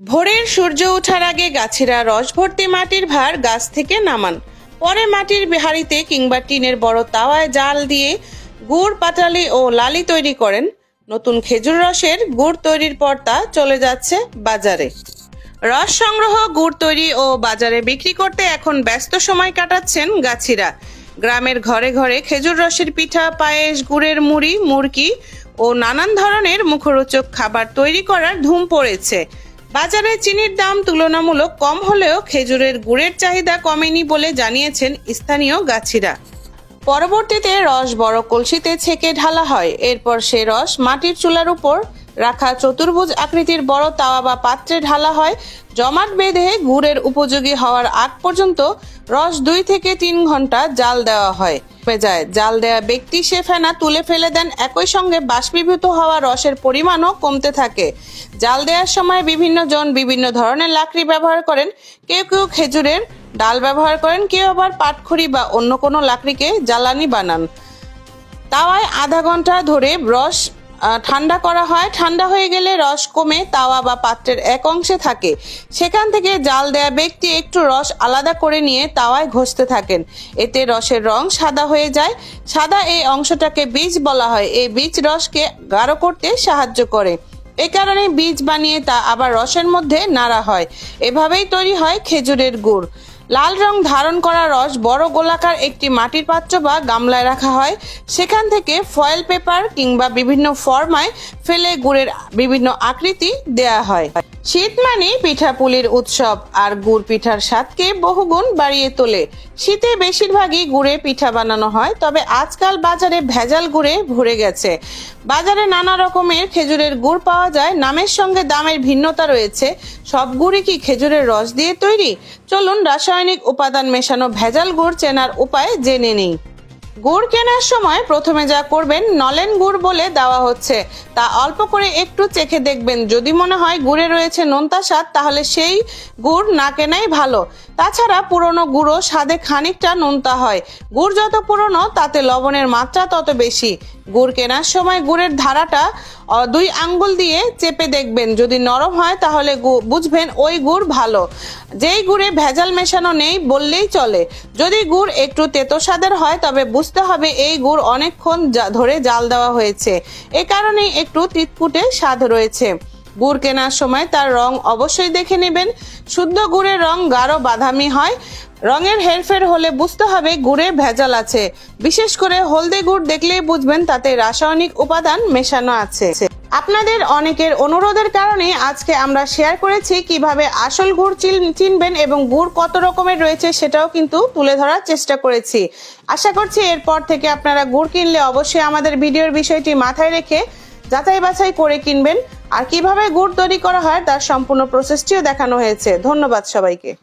ভোরের সূর্য ওঠার আগে গাছেরা রস ভর্তি মাটির ভার গাছ থেকে নামান। পরে মাটির হাঁড়িতে কিংবা টিনের বড় তাওয়ায় জাল দিয়ে গুড়, পাটালি ও লালি তৈরি করেন। নতুন খেজুর রসের গুড় তৈরির পর তা চলে যাচ্ছে বাজারে। রস সংগ্রহ, গুড় তৈরি ও বাজারে বিক্রি করতে এখন ব্যস্ত সময় কাটাচ্ছেন গাছিরা। গ্রামের ঘরে ঘরে খেজুর রসের পিঠা, পায়েস, গুড়ের মুড়ি, মুরকি ও নানান ধরনের মুখরোচক খাবার তৈরি করার ধুম পড়েছে। বাজারে চিনির দাম তুলনামূলক কম হলেও খেজুরের গুড়ের চাহিদা কমেনি বলে জানিয়েছেন স্থানীয় গাছিরা। পরবর্তীতে রস বড় কলসিতে ছেঁকে ঢালা হয়। এরপর সে রস মাটির চুলার উপর রাখা চতুর্ভুজ আকৃতির বড় তাওয়া বা পাত্রে ঢালা হয়। জমাট বেঁধে গুড়ের উপযোগী হওয়ার আগ পর্যন্ত রস 2 থেকে 3 ঘন্টা জাল দেওয়া হয়। জাল দেওয়া ব্যক্তি সে ফেনা তুলে ফেলে দেন। একই সঙ্গে বাষ্পীভূত হওয়া রসের পরিমাণও কমতে থাকে। জাল দেওয়ার সময় বিভিন্ন জন বিভিন্ন ধরনের লাকড়ি ব্যবহার করেন। কেউ কেউ খেজুরের ডাল ব্যবহার করেন, কেউ আবার পাটখড়ি বা অন্য কোনো লাকড়িকে জ্বালানি বানান। তাওয়ায় আধা ঘন্টা ধরে রস ঠান্ডা করা হয়। ঠান্ডা হয়ে গেলে রস কমে তাওয়া বা পাত্রের এক অংশে থাকে। সেখান থেকে জাল দেয়া ব্যক্তি একটু রস আলাদা করে নিয়ে তাওয়ায় ঘষতে থাকেন। এতে রসের রং সাদা হয়ে যায়। সাদা এই অংশটাকে বীজ বলা হয়। এই বীজ রসকে গাঢ় করতে সাহায্য করে। এ কারণে বীজ বানিয়ে তা আবার রসের মধ্যে নাড়া হয়। এভাবেই তৈরি হয় খেজুরের গুড়। লাল রং ধারণ করা রস বড় গোলাকার একটি মাটির পাত্র বা গামলায় রাখা হয়। সেখান থেকে ফয়েল পেপার কিংবা বিভিন্ন ফর্মায় ফেলে গুড়ের বিভিন্ন আকৃতি দেয়া হয়। শীত মানে পিঠাপুলির উৎসব, আর গুড় পিঠার স্বাদকে বহুগুণ বাড়িয়ে তোলে। শীতে বেশিরভাগই গুড়ে পিঠা বানানো হয়, তবে আজকাল বাজারে ভেজাল গুড়ে ভরে গেছে। বাজারে নানা রকমের খেজুরের গুড় পাওয়া যায়। নামের সঙ্গে দামের ভিন্নতা রয়েছে। সব গুড়ই কি খেজুরের রস দিয়ে তৈরি? চলুন রাসায়নিক উপাদান মেশানো ভেজাল গুড় চেনার উপায় জেনে নিই। গুড় কেনার সময় প্রথমে যা করবেন, নলেন গুড় বলে দেওয়া হচ্ছে, তা অল্প করে একটু চেখে দেখবেন। যদি মনে হয় গুড়ে রয়েছে নোনতা স্বাদ, তাহলে সেই গুড় না কেনাই ভালো। তাছাড়া পুরনো গুড়ও স্বাদে খানিকটা নোনতা হয়। গুড় যত পুরনো তাতে লবণের মাত্রা তত বেশি। গুড় কেনার সময় গুড়ের ধারাটা 2 আঙ্গুল দিয়ে চেপে দেখবেন। যদি নরম হয় তাহলে বুঝবেন ওই গুড় ভালো। যেই গুড়ে ভেজাল মেশানো নেই বললেই চলে। যদি গুড় একটু তেতো স্বাদের হয় তবে বুঝতে হবে এই গুড় অনেকক্ষণ ধরে জাল দেওয়া হয়েছে। এ কারণেই একটু তিতকুটে স্বাদ রয়েছে। গুড় কেনার সময় তার রং অবশ্যই দেখে নেবেন। শুদ্ধ গুড়ের রং গাঢ় বাদামি হয়। রঙের হেরফের হলে বুঝতে হবে গুড়ে ভেজাল আছে। বিশেষ করে হলদে গুড় দেখলেই বুঝবেন তাতে রাসায়নিক উপাদান মেশানো আছে। আপনাদের অনেকের অনুরোধের কারণে আজকে আমরা শেয়ার করেছি কিভাবে আসল গুড় চিনবেন এবং গুড় কত রকমের রয়েছে সেটাও কিন্তু তুলে ধরার চেষ্টা করেছি। আশা করছি এরপর থেকে আপনারা গুড় কিনলে অবশ্যই আমাদের ভিডিওর বিষয়টি মাথায় রেখে যাচাই বাছাই করে কিনবেন। আর কিভাবে গুড় তৈরি করা হয় তার সম্পূর্ণ প্রসেসটিও দেখানো হয়েছে। ধন্যবাদ সবাইকে।